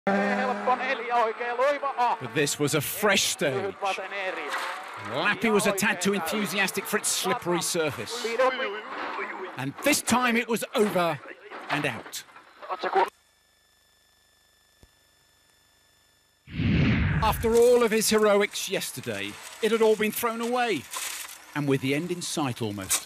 But this was a fresh stage. Lappi was a tad too enthusiastic for its slippery surface. And this time it was over and out. After all of his heroics yesterday, it had all been thrown away. And with the end in sight almost.